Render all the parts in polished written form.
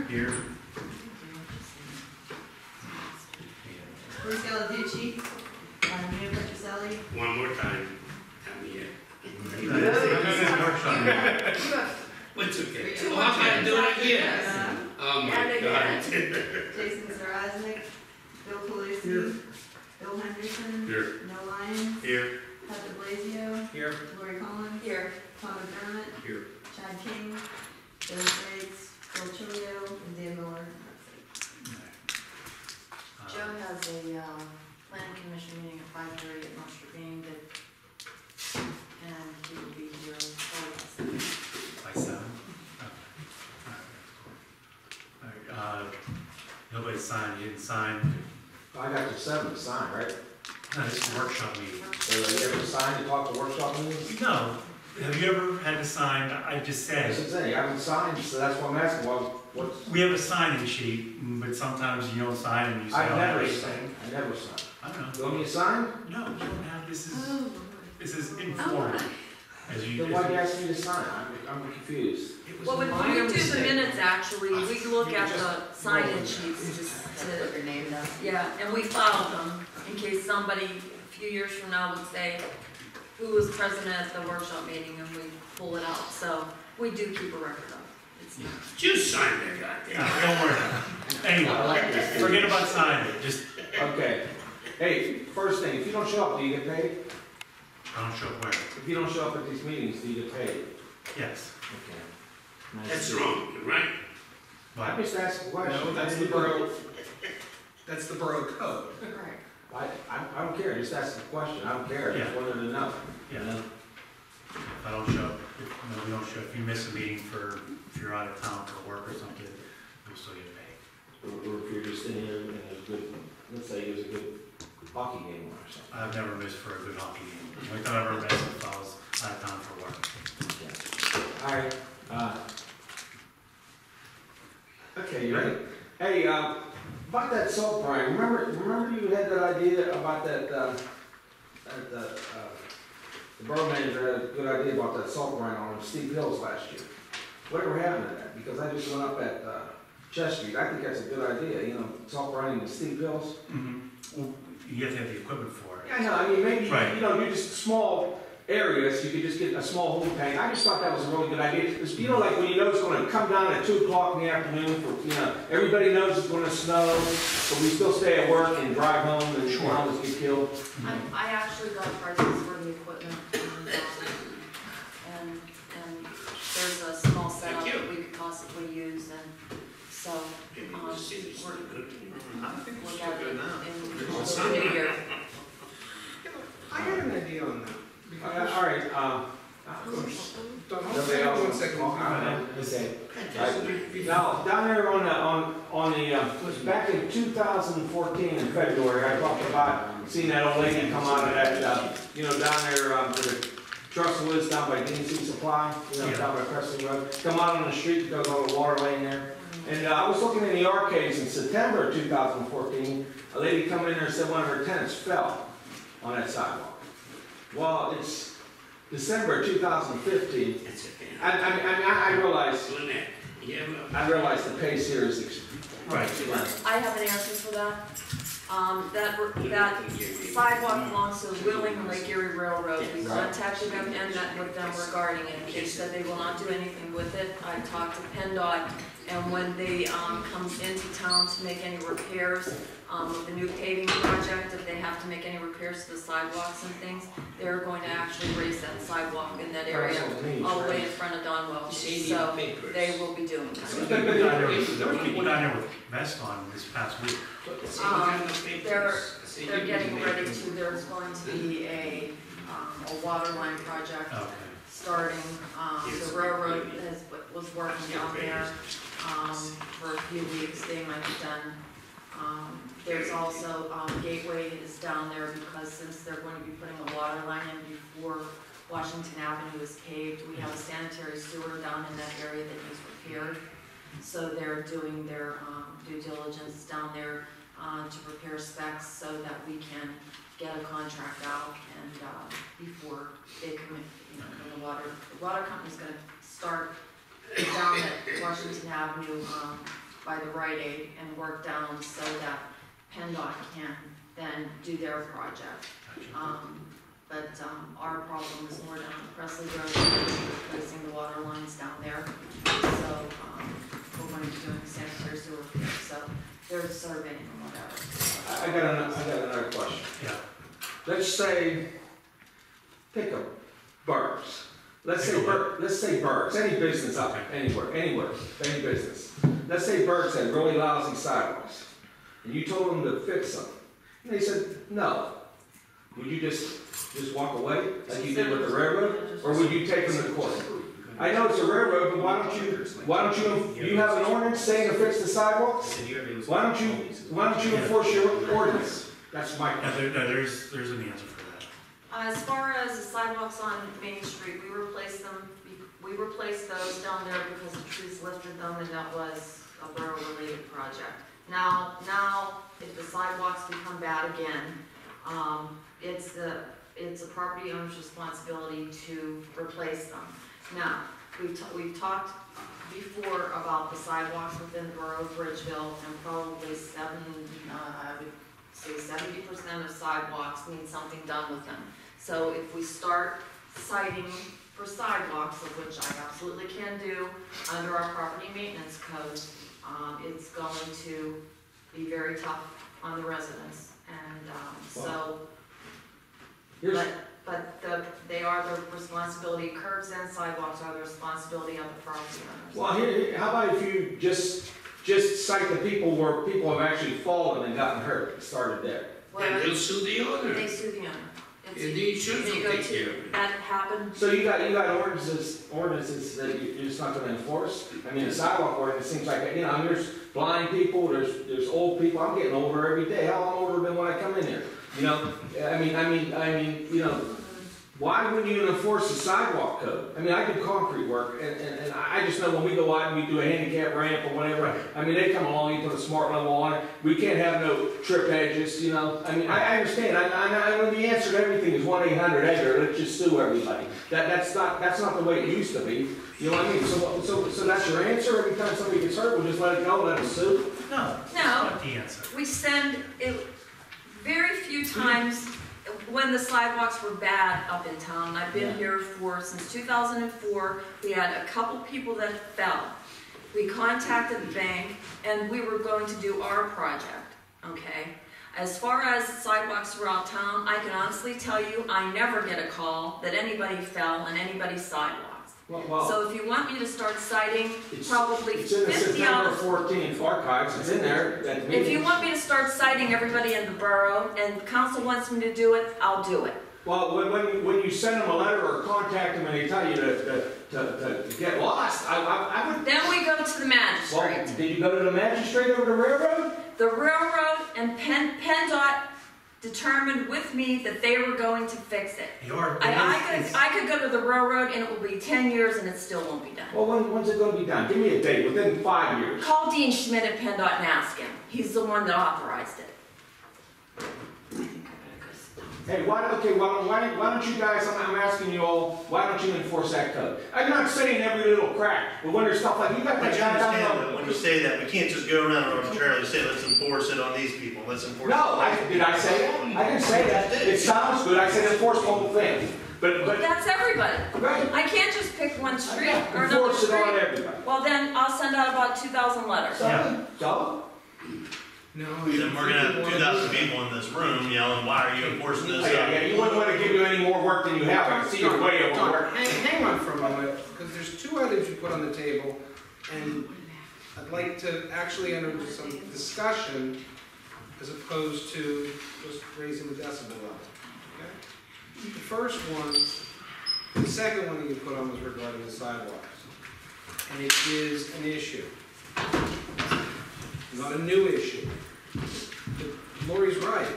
Here. Bruce Gallarducci, Mia Petroselli. One more time. Tell me it. What's okay? Too Oh, much I'm gonna do it again. Oh my And God. Jason Zaraznik, Bill Pelusi, Bill Henderson. Here. No Lyons. Here. Heather Blasio. Here. Lori Collins. Here. Tom McDermott. Here. Chad King. Billy Bates. Bill Chilio. And Dan Miller. Joe has a planning commission meeting at 5:30 at North Ravine, and he will be here By 7? Alright, nobody signed, you didn't sign. I got to 7 to sign, right? No, this is a workshop meeting. So you ever sign to talk to workshop meetings? No, have you ever had to sign, I just That's the said, thing, I haven't signed, so that's why I'm asking, well, what's... we have a signing sheet, but sometimes you don't sign and you say, I've oh, never I signed, I never signed. I don't know. You want me to sign? No, you don't have, this is Oh, informal. As you, Then why do you ask me to sign? I'm confused. well, when we do the minutes, actually, we look at the sign-in sheets just Put to, your name down. yeah, and we file them in case somebody a few years from now would say, who was present at the workshop meeting, and we pull it out, so we do keep a record of it. It's not. Just sign that goddamn. yeah, don't worry. Anyway, forget about signing it, just, Okay. Hey, first thing, if you don't show up, do you get paid? I don't show where. If you don't show up at these meetings, do you get paid? Yes. Okay. That's wrong, right? I'm But just asking a question. No, that's the borough, that's the borough code. Right. I don't care, just ask a question, I don't care, I just Yeah. wanted to know. yeah, if I don't show, if we don't show, if you miss a meeting if you're out of town for work or something, you'll still get paid. Or if you're just in here and there's good, let's say there's a good hockey game or something. I've never missed for a good hockey game. The only time I've ever missed is if I was out of town for work. Alright, okay, you ready? Hey, about that salt brine, remember you had that idea about that, the borough manager had a good idea about that salt brine on steep hills last year. Whatever happened to that? Because I just went up at, Chest Street, I think that's a good idea, you know, salt brining the steep hills. Well, you have to have the equipment for it. Yeah, I know, I mean, maybe, Right. you know, you're just small areas, you could just get a small holding tank. I just thought that was a really good idea. Because, you know, like when you know it's gonna come down at 2 o'clock in the afternoon for, you know, everybody knows it's gonna snow, but we still stay at work and drive home and Sure. animals get killed. I actually got prices for the equipment, and there's a small setup Thank you. that we could possibly use, and so, Maybe we're, we'll see this we're, good. I think look it's at it good now. in the new year. I got an idea on that. Because All right, Don, hold nobody on else? one second. Okay. Now, down there on the, back in 2014 in February, I talked about seeing that old lady come out of that, you know, down there, where the trucks was down by D&C Supply, you know, Yeah. down by Preston Road. Come out on the street, goes on the water lane there. And I was looking in the arcades in September 2014, a lady come in there and said one of her tenants fell on that sidewalk. Well, it's December 2015. That's it. I realize, Doing that. Yeah, well. I realize the pace here is Right. I have an answer for that. That sidewalk belongs to the Wheeling and Lake Erie Railroad. We contacted them and met with them regarding it. They said they will not do anything with it. I talked to PennDOT, and when they come into town to make any repairs with the new paving project, if they have to make any repairs to the sidewalks and things, they're going to actually raise that sidewalk in that area all the way in front of Don Welch. So they will be doing that. There were people down there with vests on this past week. They're getting ready to, there's going to be a water line project Okay. starting. The railroad was working down there for a few weeks. They might be done. There's also, Gateway is down there because since they're going to be putting a water line in before Washington Avenue is paved, we have a sanitary sewer down in that area that needs repaired. So they're doing their due diligence down there to prepare specs so that we can get a contract out and before they commit, you know, the water company's gonna start down at Washington Avenue, by the Rite Aid and work down so that PennDOT can then do their project. But our problem is more down Presley Road, replacing the water lines down there. So we're going to be doing sanitary sewer here, so they're surveying and whatever. I got another question. Yeah. Let's say, pick a Burks. Let's say Burks, any business out anywhere, any business. Let's say Burks had really lousy sidewalks, and you told them to fix them. And they said, no. Would you just walk away, like you did with the railroad? Or would you take them to court? I know it's a railroad, but why don't you have an ordinance saying to fix the sidewalks? Why don't you enforce your ordinance? That's my question. There's an answer for that. As far as the sidewalks on Main Street, we replaced those down there because the trees lifted them, and that was a borough-related project. Now, if the sidewalks become bad again, it's a property owner's responsibility to replace them. Now, we've talked before about the sidewalks within the borough of Bridgeville, and probably 70% of sidewalks need something done with them. So if we start citing for sidewalks, of which I absolutely can do under our property maintenance code, it's going to be very tough on the residents. And they are the responsibility, curbs and sidewalks are the responsibility of the property owners. Well, how about if you just cite the people where people have actually fallen and gotten hurt, started there? And they'll sue the owner. They sue the owner. And the insurance will take care of it. That happened. So you got ordinances that you're just not gonna enforce? I mean, the sidewalk ordinance seems like, there's blind people, there's old people. I'm getting older every day. How long older than when I come in here? Why wouldn't you enforce the sidewalk code? I mean, I do concrete work, and I just know when we go out and we do a handicap ramp or whatever, they come along, you put a smart level on it. We can't have no trip edges, I understand. I know the answer to everything is 1-800-EDGAR. Let's just sue everybody. That's not the way it used to be. You know what I mean? So that's your answer? Every time somebody gets hurt, we'll just let it go, let them sue? No, that's not the answer. We send it very few times. When the sidewalks were bad up in town, I've been here since 2004, we had a couple people that fell. We contacted the bank, and we were going to do our project, okay? As far as sidewalks throughout town, I can honestly tell you, I never get a call that anybody fell on anybody's sidewalks. Well, So if you want me to start citing probably it's in the 50 September out 14th archives, it's in there. If you want me to start citing everybody in the borough, and council wants me to do it, I'll do it. Well, when you send them a letter or contact them and they tell you to get lost, I would... Then we go to the magistrate. Well, did you go to the magistrate over the railroad? The railroad and PennDOT determined with me that they were going to fix it. I could go to the railroad and it will be 10 years and it still won't be done. Well, when's it going to be done? Give me a date, within 5 years. Call Dean Schmidt at PennDOT and ask him. He's the one that authorized it. Hey, why don't you guys, I'm asking you all, why don't you enforce that code? I'm not saying every little crack, but when there's stuff like, you got But that you guy down understand there. that when you say that, we can't just go around and arbitrarily say, let's enforce it on these people, let's enforce it. No, did I say that? I didn't say that. It sounds good, I said enforce the whole thing. But That's everybody. right. I can't just pick one street or another Enforce it on street. everybody. Well, then I'll send out about 2,000 letters. So? No. Then we're gonna have 2,000 people in this room yelling, why are you enforcing this? Yeah, you wouldn't want to give you any more work than you have. I can see you're way overworked. Hang on for a moment, because there's two items you put on the table, and I'd like to actually enter into some discussion as opposed to just raising the decibel level. Okay? The first one, the second one that you put on was regarding the sidewalks, and it is an issue, not a new issue. But Lori's right.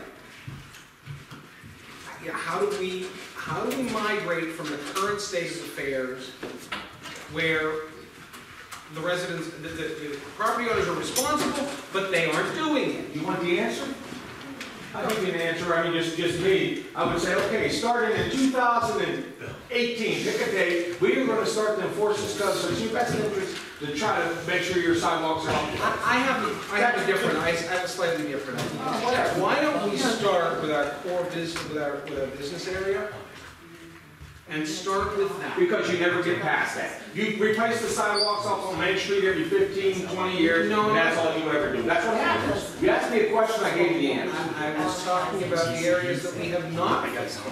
Yeah, how do we migrate from the current state of affairs where the residents, the property owners are responsible, but they aren't doing it? You want the answer? I'll give you an answer. Just me. I would say, okay, starting in 2018, pick a date, we are going to start to enforce this code. So it's your best interest to try to make sure your sidewalks are. I have a slightly different idea. Why don't we start with our core business, with our business area? And start with that. Because you never get past that. You replace the sidewalks off on Main Street every 15, 20 years, and that's all you ever do. That's what happens. You asked me a question, I gave you the answer. I was talking about the areas that we have not.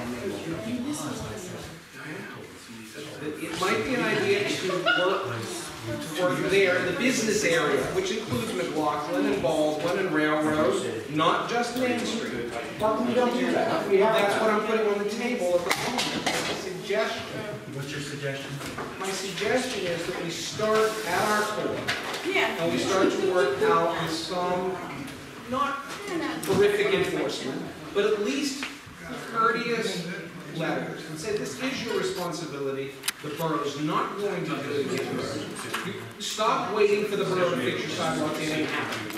It might be an idea to work there in the business area, which includes McLaughlin and Baldwin and Railroad, not just Main Street. How come we don't do that? How come we have That's that? what I'm putting on the table at the moment. That's a suggestion. What's your suggestion? My suggestion is that we start at our core, Yeah. and we start to work out with some, not horrific enforcement, but at least courteous letters, and say, this is your responsibility, the borough's not going to do it again. Stop waiting for the borough to fix your sidewalk, it ain't happening.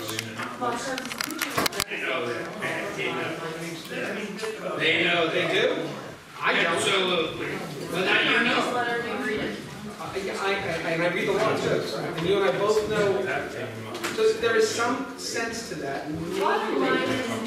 They know, They do? I don't. absolutely. But now you know. Newsletter, you read it. And I read the law too, and you and I both know, so there is some sense to that. Bottom line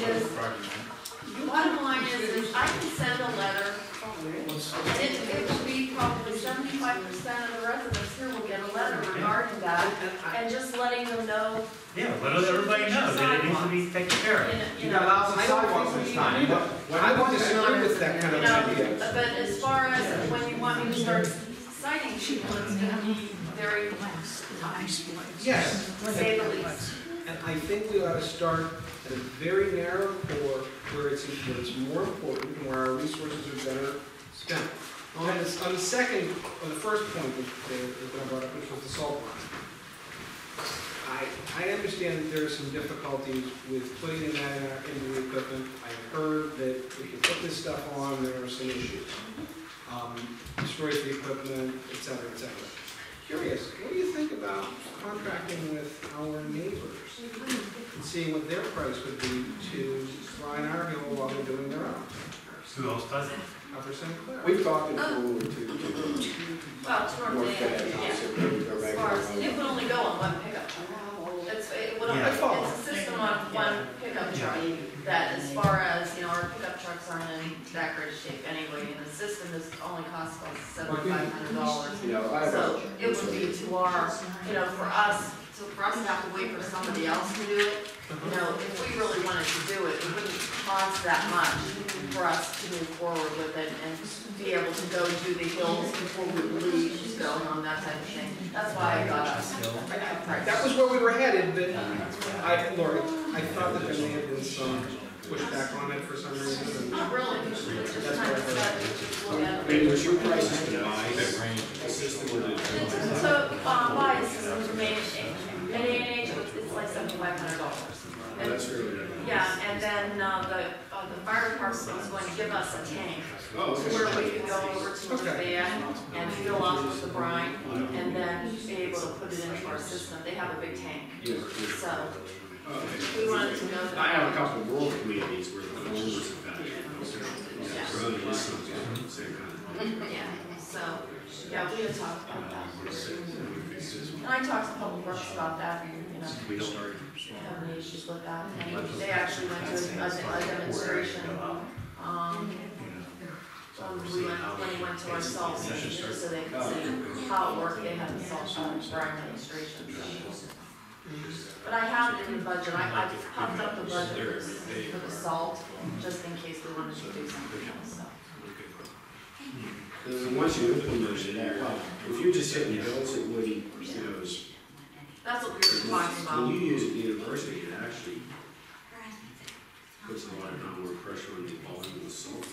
is, I can send a letter. It would be probably 75% of the residents here will get a letter regarding that, and just letting them know, Yeah, let everybody know that it needs to be taken care of. you You know. got lots of sidewalks this time. I would disagree with that kind You of know, idea. but as far as when you want me to start citing people, it's gonna be very, Yes, to say the least. and I think we ought to start at a very narrow core where it's more important and where our resources are better spent. On the second, or the first point that I brought up, which was the salt line. I understand that there are some difficulties with putting that into the equipment. I heard that if you put this stuff on, there are some issues. Destroys the equipment, et cetera, et cetera. Curious, what do you think about contracting with our neighbors and seeing what their price would be to ride our hill while they're doing their own? Who else does it? Upper St. Clair. We've talked it through to Well, towards North the Fed, end, yeah. also, As far as, it would only go on one pickup truck. It would only, Yeah. it's a system on one pickup truck, that as far as, our pickup trucks aren't in that great shape anyway, and the system is only costs about $7,500. You know, I So it would be to our, for us to have to wait for somebody else to do it, if we really wanted to do it, it wouldn't cost that much for us to move forward with it and be able to go do the hills before we leave, just go on that type of thing. That's why I got us. That was where we were headed, but Lori, I thought that there may have been some pushback on it for some reason. Not really, it's just kind of set, look at I mean, it. was your price to buy a system with it? So, buy a system to manage, in A&H, it's like $7,500. And- That's really. Yeah, and then, the fire department was going to give us a tank, Oh, where we could go over to the van and fill up with the brine, and then be able to put it into our system. They have a big tank, so we wanted to know that. I have a couple of rural communities where the owners have got it. It's really just the same kind of. Yeah, so, yeah, we had talked about that. And I talked to Public Works about that, We started. having issues with that. And they actually went to a demonstration, when he went to our salt station, just so they could see how it worked. They had the salt brine demonstration. So. But I have it in the budget. I popped up the budget for the salt, just in case we wanted to do something else, so. And once you implement it, if you just hit the bills, it wouldn't, That's what we were talking when you about. use it at university, it actually puts a lot of downward pressure on the volume of the salt.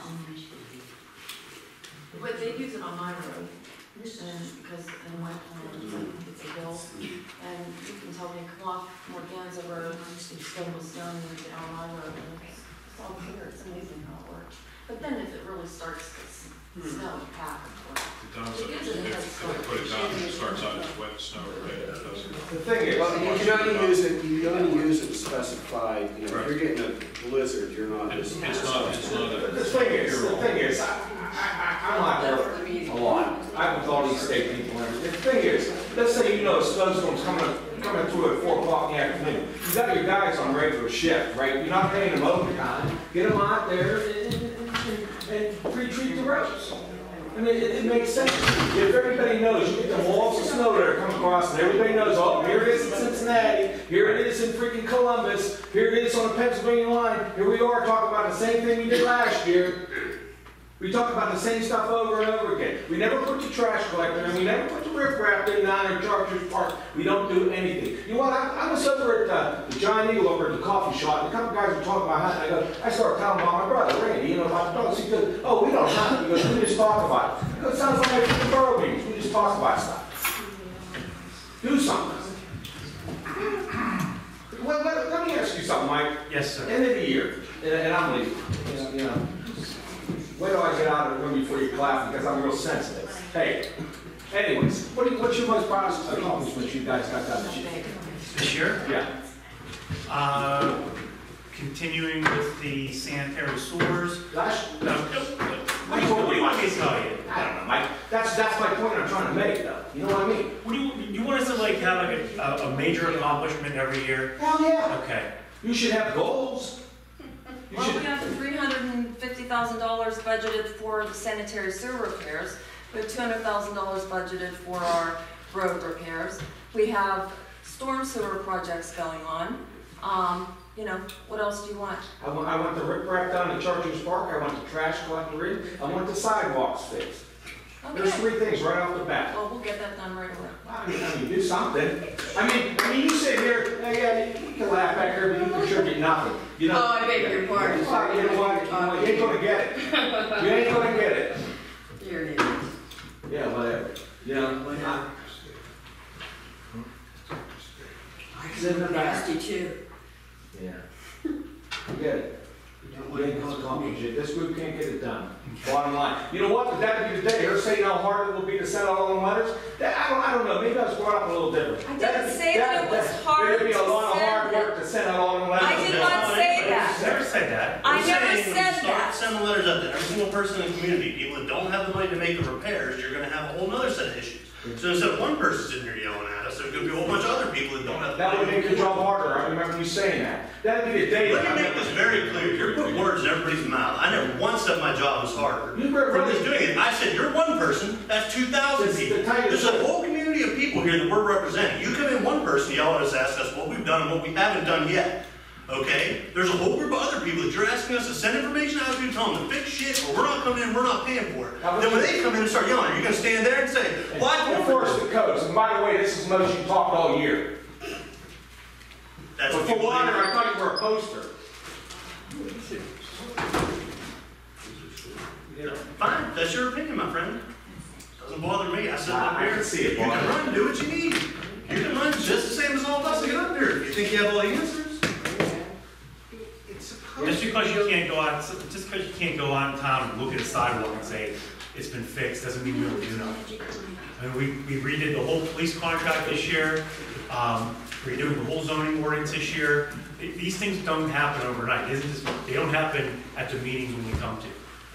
But they use it on my road, and because in my plan, it's a hill, and you can tell me, come off Morganza Road, stone was done, and get on my road, and it's all clear, it's amazing how it works. But then if it really starts to snow and pack, It does, it gives it a head if start. they put it down, it starts out as wet snow, right? It doesn't. The thing is, Well, you can only use it, specified, if you're getting a blizzard, you're not. It's not a. the thing is, I'm not there a lot. I'm with all these state people and everything. The thing is, let's say you know a snowstorm's coming through at 4 o'clock in the afternoon. You got your guys on regular shift, right? You're not paying them overtime. Get them out there and pre-treat the roads. I mean, it makes sense. If everybody knows, you get the walls of snow that are coming across, and everybody knows, oh, here it is in Cincinnati, here it is in freaking Columbus, here it is on the Pennsylvania line, here we are talking about the same thing we did last year. We talk about the same stuff over and over again. We never put the trash collector in, we never put the riprap in down in Chargers Park. We don't do anything. You know what, I was over at the Giant Eagle over at the coffee shop, and a couple guys were talking about hunting. I started telling about my brother, Randy, you know, about the dogs. He goes, oh, we don't hunt. He goes, we just talk about it. It sounds like the borough meetings. We just talk about stuff. Do something. Well, let me ask you something, Mike. Yes, sir. End of the year, and I'm leaving, you know. Wait till I get out of the room before you clap, because I'm real sensitive. Hey, anyways, what's your most proudest accomplishment you guys got done this year? This year? Yeah. Continuing with the sanitary sewers. Last, What do you want me to tell you? I don't know, Mike. That's my point I'm trying to make, though. You know what I mean? What do you want us to like have like a major accomplishment every year? Hell yeah. Okay. You should have goals. You Well, should. we have $350,000 budgeted for the sanitary sewer repairs. We have $200,000 budgeted for our road repairs. We have storm sewer projects going on. You know, what else do you want? I want the riprap down in Chargers Park. I want the trash collector in. I want the sidewalks fixed. There's Okay. 3 things right off the bat. Well, we'll get that done right away. I mean, do something. I mean, you sit here, yeah, you can laugh back there, but you contribute nothing. You know? Oh, I beg your pardon. You know what? You ain't gonna get it. You ain't gonna get it. Here it is. Yeah, whatever. You know, Whatever. sit in the back. Nasty too. Yeah. Forget it. You ain't gonna accomplish it. This group can't get it done. Bottom line. You know what? That'd be the day. They're saying how hard it will be to send out all the letters. I don't know. Maybe I was brought up a little different. I didn't say that it was hard There'd be a lot of to hard send work to send out all the letters. I did not say that. Never said that. I I'm never saying when you said start that. sending letters out to every single person in the community, people that don't have the money to make the repairs, you're gonna have a whole other set of issues. So instead of one person sitting here yelling at us, there's gonna be a whole bunch of other people that don't have the That money. would make your job harder. I remember you saying that. That'd be the day. Let me make this very clear. You're putting words in everybody's mouth. I never once said my job was harder. You were From really this doing it, I said you're one person, that's 2,000 people. There's a whole community of people here that we're representing. You come in one person, yell at us, ask us what we've done and what we haven't done yet. Okay? There's a whole group of other people that you're asking us to send information out to, tell them to fix shit, or we're not coming in, we're not paying for it. Then when they come in and start yelling, are you gonna stand there and say, well, I don't enforce the codes. And by the way, this is the most you talked all year. That's But what for people water, believe. I thought you were a poster. Fine, that's your opinion, my friend. Doesn't bother me. I sit up I here. can see it, You can Bob. run, do what you need. You can run just the same as all of us. Get up there. You think you have all the answers? Just because you can't go out, just because you can't go out in town and look at a sidewalk and say it's been fixed, doesn't mean we don't do nothing. I mean, we redid the whole police contract this year. We're doing the whole zoning ordinance this year. These things don't happen overnight. They don't happen at the meetings when we come to.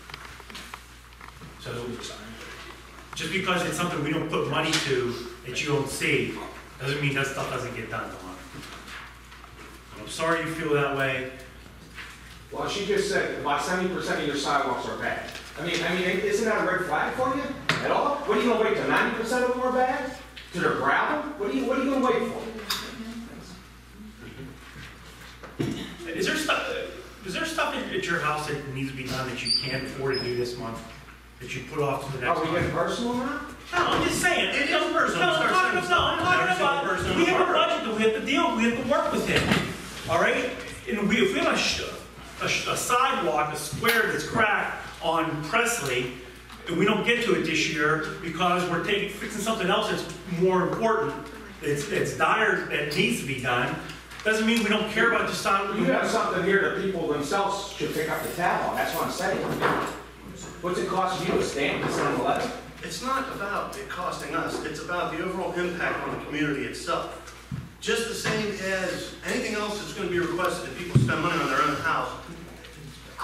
So, just because it's something we don't put money to that you don't see, doesn't mean that stuff doesn't get done, Don. I'm sorry you feel that way. Well, she just said about 70% of your sidewalks are bad. I mean, isn't that a red flag for you at all? What are you gonna wait till 90% of them are bad? To their gravel? What are you gonna wait for? Is there stuff at your house that needs to be done that you can't afford to do this month? That you put off to the next Are we month? getting personal now? No, I'm just saying. It is personal. No, I'm talking Every single about, person we in the have a borough. budget that we have to deal, we have to work with him. All right? And if we have a sidewalk, a square that's cracked on Presley, and we don't get to it this year because we're fixing something else that's more important, it's dire, that needs to be done, doesn't mean we don't care about the sidewalk. You have something here that people themselves should pick up the tab on, that's what I'm saying. What's it costing you to stamp this on the letter? It's not about it costing us. It's about the overall impact on the community itself. Just the same as anything else that's going to be requested if people spend money on their own house. I don't have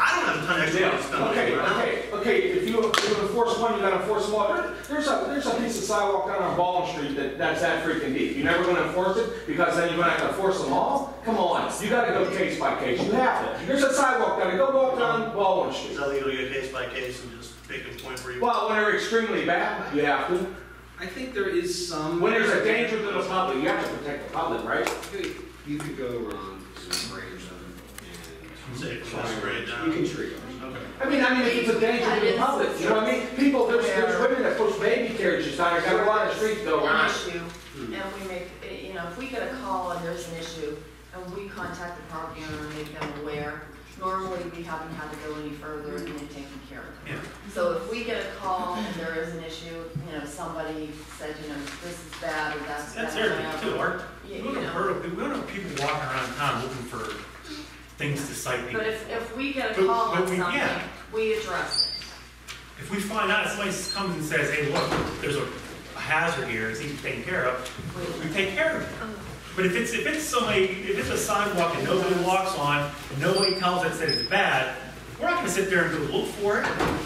ton of extra money spent on it. Okay, if you enforce one, you gotta enforce them all. There's a piece of sidewalk down on Baldwin Street that's that freaking deep. You're never gonna enforce it, because then you're gonna have to enforce them all? Come on, you gotta go case by case, you have to. There's a sidewalk down there, go walk down Baldwin Street. Is that legal to go case by case and just pick a point where you? Well, when they're extremely bad, you have to. I think there is some. When there's a danger to the public, you have to protect the public, right? You could go around and spray or something and. Say, spray it down. You can treat them. Okay. I mean, if it's a danger to the public, you know what I mean? People, there's women that push baby carriages down, they gotta go on the street, go An around. issue, and we make, you know, if we get a call and there's an issue, and we contact the property owner and make them aware, normally we haven't had to go any further and they've taken care of it. Yeah. So if we get a call and there is an issue, you know, somebody said, you know, this is bad or that's bad. That's everything too, Art. Yeah, We don't have people walking around town looking for things to cite people. But if we get a But- call but on we- something, yeah. we address it. If we find out somebody comes and says, hey, look, there's a hazard here, it's even taken care of, we take care of it. But if it's a sidewalk and nobody walks on, and nobody tells us that it's bad, we're not gonna sit there and go look for it.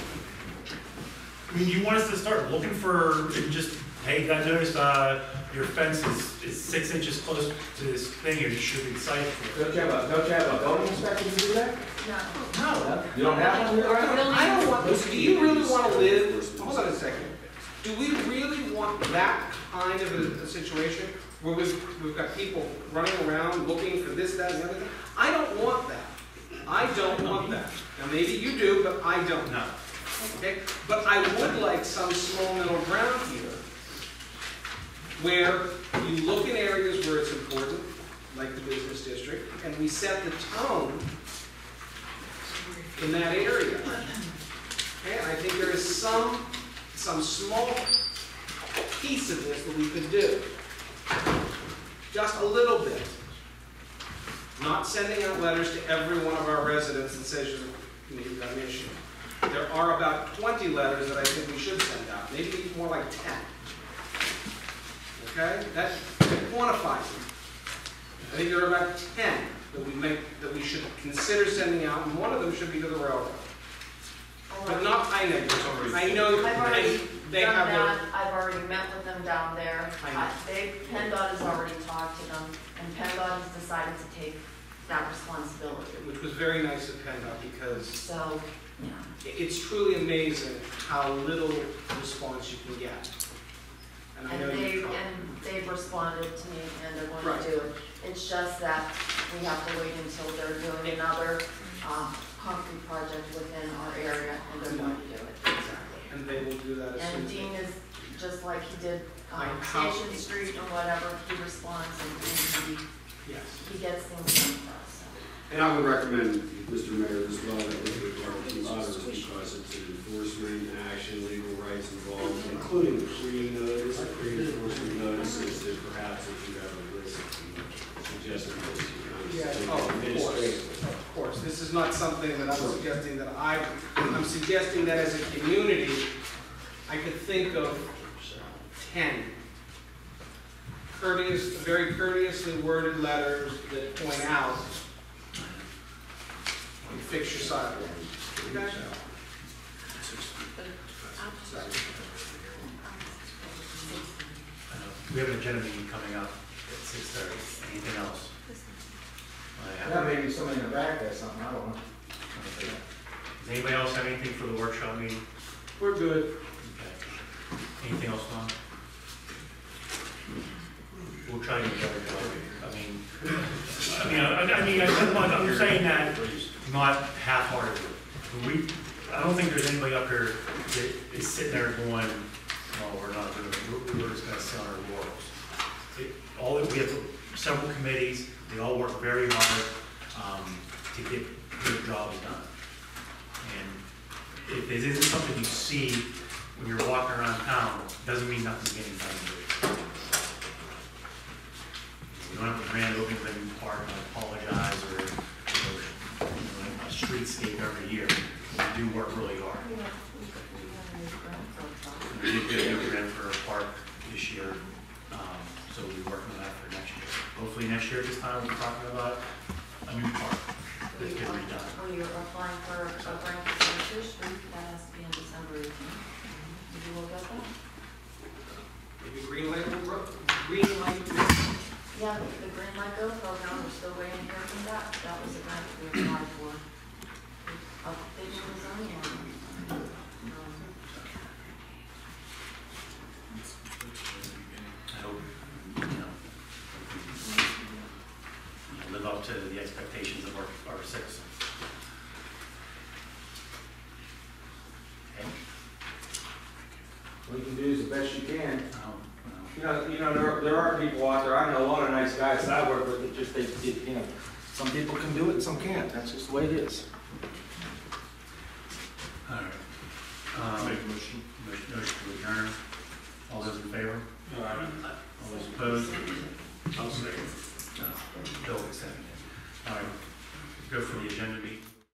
I mean, you want us to start looking for, just, hey, I noticed, your fence is 6 inches close to this thing, you should be cited for it. Don't you have a building inspector to do that? No. No. You don't have one? I don't want this. Do you really want to live? Hold on a second. Do we really want that kind of a situation where we've got people running around looking for this, that, and the other thing? I don't want that. I don't want that. Now maybe you do, but I don't. No. Okay? But I would like some small middle ground here where you look in areas where it's important, like the business district, and we set the tone in that area. Okay, I think there is some small piece of this that we could do. Just a little bit. Not sending out letters to every one of our residents that says you've got an issue. There are about 20 letters that I think we should send out, maybe more like 10. Okay? That quantifies it. I think there are about 10 that we should consider sending out, and one of them should be to the railroad. But not, I know, I've already they done have that, their, I've already met with them down there. I know. PennDOT has already talked to them, and PennDOT has decided to take that responsibility. which was very nice of PennDOT, because So, yeah. it's truly amazing how little response you can get. And I know you try. And they've responded to me, and they're going Right. to do it. It's just that we have to wait until they're doing another, concrete project within our area, and they're going to do it. Exactly. And they will do that as soon And as they Dean is, just like he did, Like how- Station Street and whatever, he responds and Yes. he gets things done for us. So. And I would recommend, Mr. Mayor, as well, that we regard to others because it's an enforcement action, legal rights involved, including the pre-notice, pre-enforcement notices, that perhaps if you have a list of suggested ways you Oh, of course. This is not something that I'm suggesting that I'm suggesting that as a community, I could think of 10 very courteously worded letters that point out, you fix your sidewalk. Okay? We have an agenda meeting coming up at 6:30. Anything else? Yeah, maybe somebody in the back has something, I don't know. Does anybody else have anything for the workshop meeting? We're good. Okay. Anything else, Tom? We'll try to get it. I'm saying that not half-heartedly. I don't think there's anybody up here that is sitting there going, "No, we're not doing it. We're just going to sit on our laurels." We have several committees. They all work very hard to get their jobs done. And if it isn't something you see when you're walking around town, doesn't mean nothing's getting done. You don't have a grand opening of a new park and apologize or a streetscape every year. We do work really hard. We did get a new grant for a park this year, so we'll be working on that for next year. Hopefully next year at this time we'll be talking about a new park. That's been redone. Well, you're applying for a grant for Center Street, that has to be on December 18th. Did you look at that? Maybe green light, green light. Yeah, the Green Light Go program, we're still waiting to hear from that. That was a grant that we applied for. Updating the zoning ordinance. I hope, live up to the expectations of our citizens. Okay? What you can do is the best you can. There are people out there, I know a lot of nice guys that I work with, that just, some people can do it and some can't, that's just the way it is. All right. Make a motion. Motion to adjourn. All those in favor? All those opposed? I'll say. Bill accepted. All right, go for the agenda meeting.